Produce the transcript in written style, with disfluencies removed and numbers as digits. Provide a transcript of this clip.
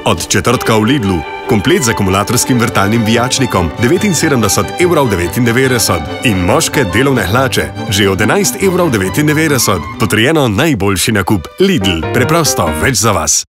Od četrtka v Lidlu. Komplet z akumulatorskim vrtalnim vijačnikom 79,99 € in moške delovne hlače že od 11,99 €. Potrjeno najboljši nakup. Lidl, preprosto več za vas.